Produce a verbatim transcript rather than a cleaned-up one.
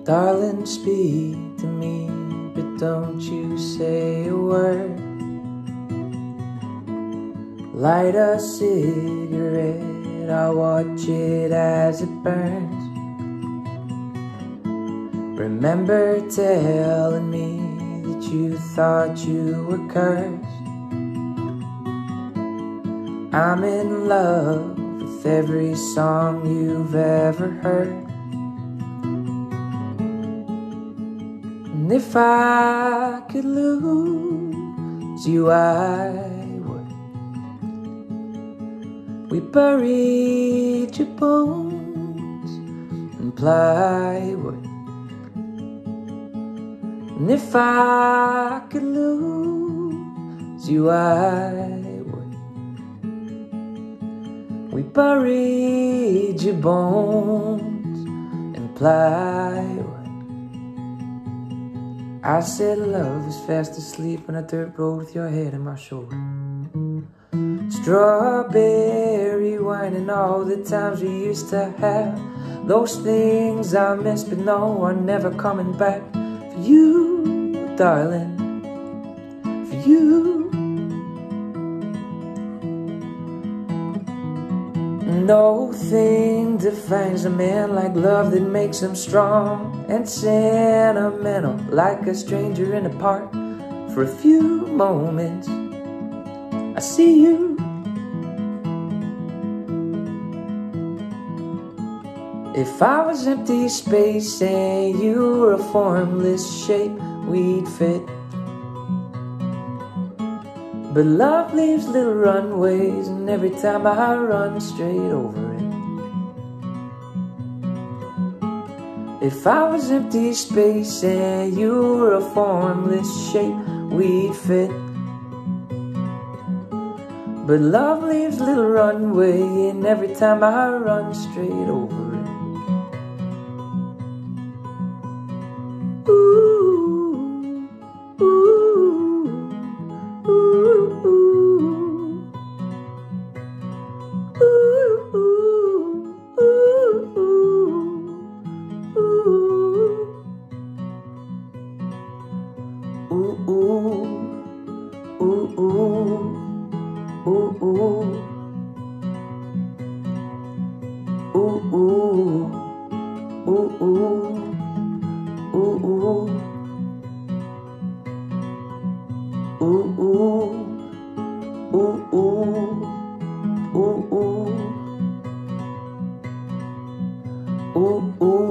Darling, speak to me, but don't you say a word. Light a cigarette, I'll watch it as it burns. Remember telling me that you thought you were cursed. I'm in love with every song you've ever heard. And if I could lose you, I would. We buried your bones in plywood. And if I could lose you, I would. We buried your bones in plywood. I said love is fast asleep on a dirt road with your head on my shoulder. Strawberry wine and all the times we used to have. Those things I miss but no, are never coming back. For you, darling, for you. No thing defines a man like love that makes him strong and sentimental, like a stranger in a park. For a few moments I see you. If I was empty space and you were a formless shape, we'd fit. But love leaves little runways, and every time I run straight over it. If I was empty space and you were a formless shape, we'd fit. But love leaves little runway, and every time I run straight over it. Ooh, ooh, ooh, ooh, ooh, ooh, ooh, ooh, ooh, ooh, ooh, ooh, ooh, ooh, ooh, ooh, ooh.